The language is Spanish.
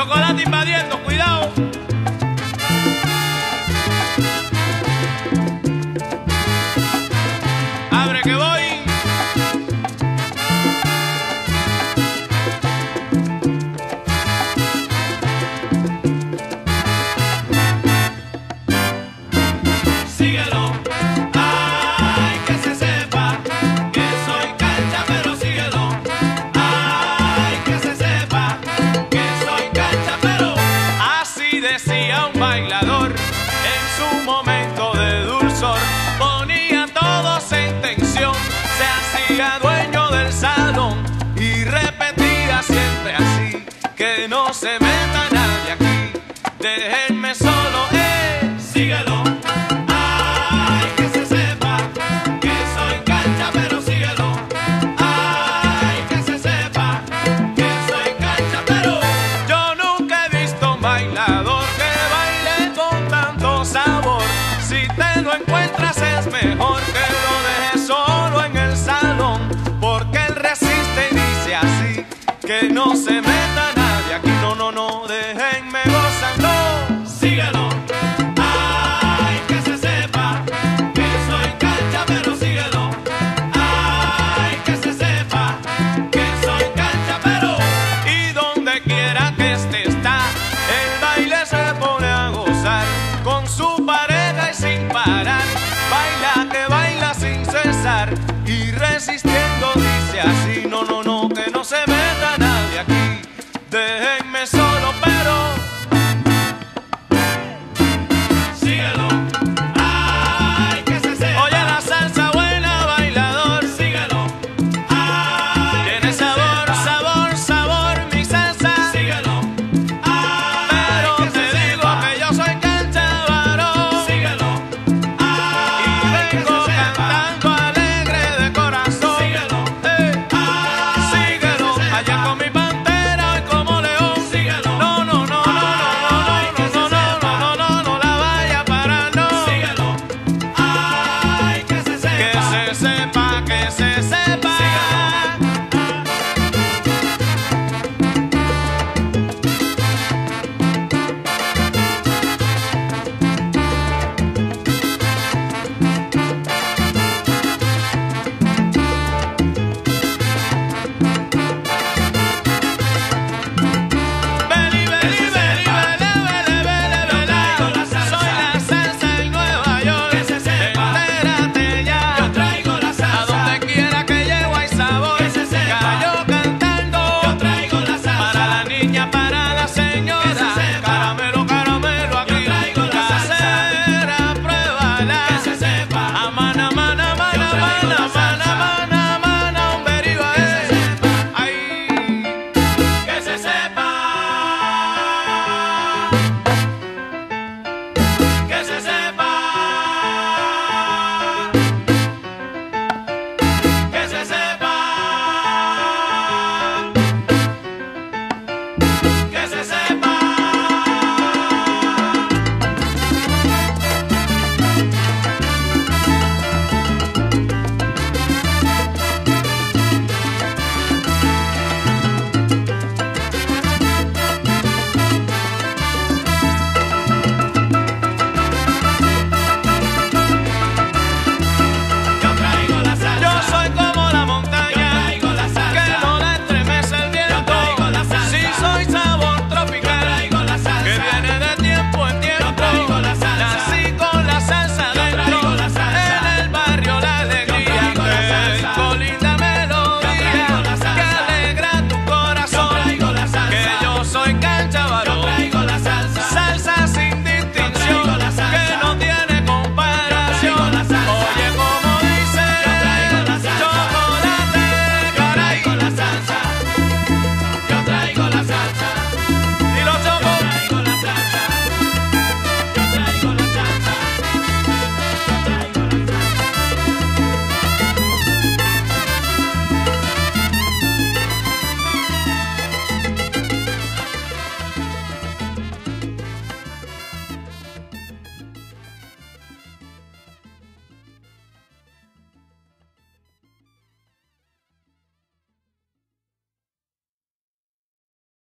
Chocolate invadiendo, cuidado. Abre que voy. Síguelo. Ay, que se sepa que soy cancha, pero síguelo. Ay, que se sepa que soy cancha, pero así decía un bailador en su momento de dulzor. Ponía a todos en tensión, se hacía dueño del salón y repetía siempre así: que no se meta nadie aquí, déjenme solo, síguelo. Ay, que se sepa que soy cancha, pero síguelo. Ay, que se sepa que soy cancha, pero yo nunca he visto un bailador que baile con tanto sabor. Si te lo encuentras es mejor que lo dejes solo en el salón, porque él resiste y dice así: que no se meta nadie.